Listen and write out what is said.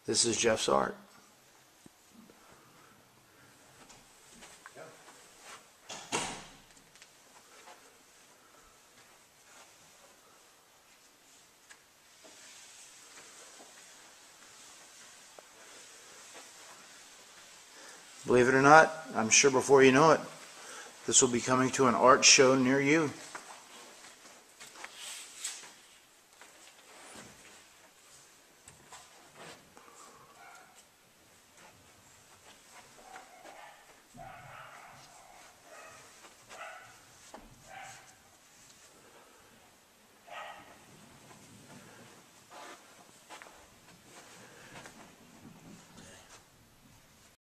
This is Jeff's art. Believe it or not, I'm sure before you know it, this will be coming to an art show near you.